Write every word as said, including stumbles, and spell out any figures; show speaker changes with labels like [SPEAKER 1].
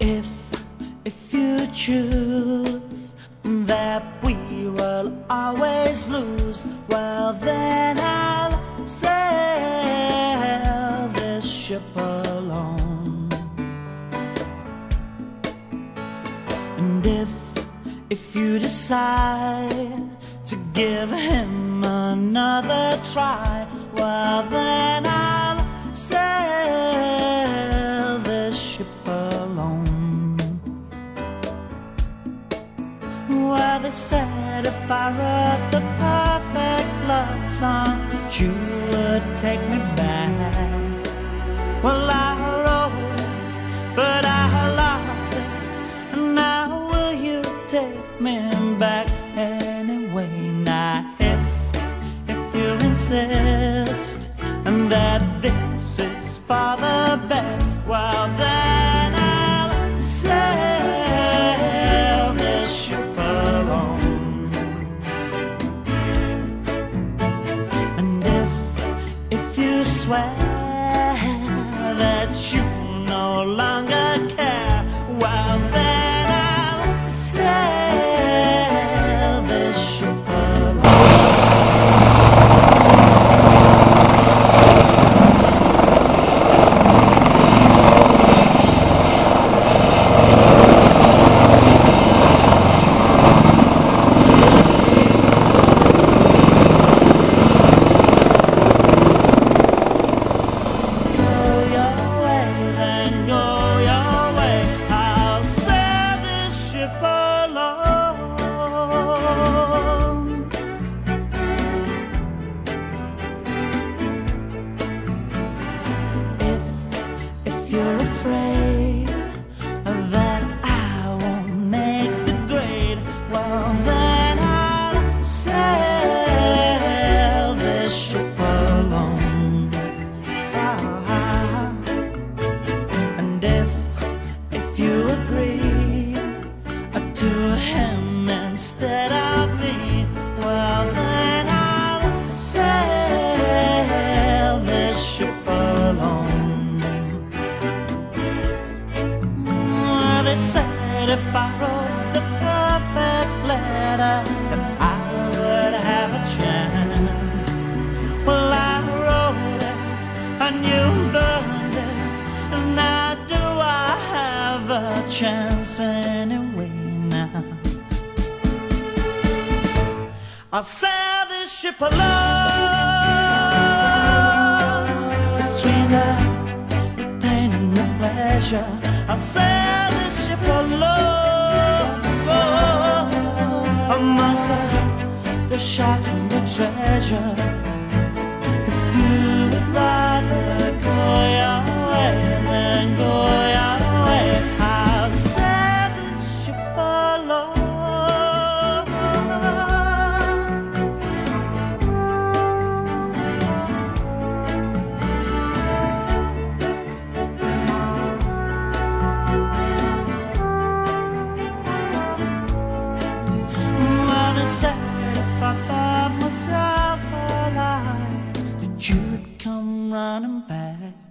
[SPEAKER 1] If, if you choose that we will always lose, well then I'll sail this ship alone. And if, if you decide to give him another try, well then I'll sail this ship alone. Well, they said if I wrote the perfect love song, you would take me back. Well, I wrote it, but I lost it, and now will you take me back anyway? Now if, if you insist that this is for the best, well then I'll sail this ship alone. And if, if you swear that you no longer care, well then I'll sail this ship alone. You're afraid that I won't make the grade, well then I'll sail this ship alone. Ah, and if, if you agree to him instead of me, well then I'll sail this ship alone. They said if I wrote the perfect letter, then I would have a chance. Well, I wrote it and you burned it, and now do I have a chance anyway? Now I'll sail this ship alone, between the, the pain and the pleasure. I'll sail this ship alone, oh, amongst the, the sharks and the treasure. If you would rather go your way, then go your way. I'll sail this ship alone. Said if I found myself alive, that you'd come running back.